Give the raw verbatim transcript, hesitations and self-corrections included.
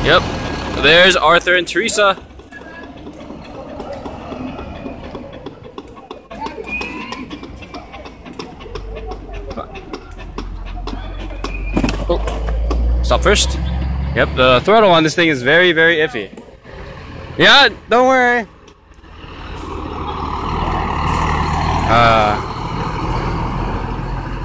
Yep. There's Arthur and Teresa. Oh. Stop first. Yep, the throttle on this thing is very, very iffy. Yeah, don't worry. Uh...